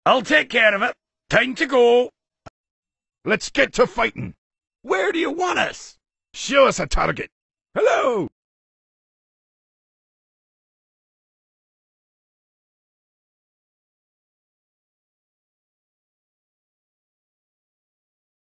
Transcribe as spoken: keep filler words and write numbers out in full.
I'll take care of it. Time to go. Let's get to fighting. Where do you want us? Show us a target. Hello!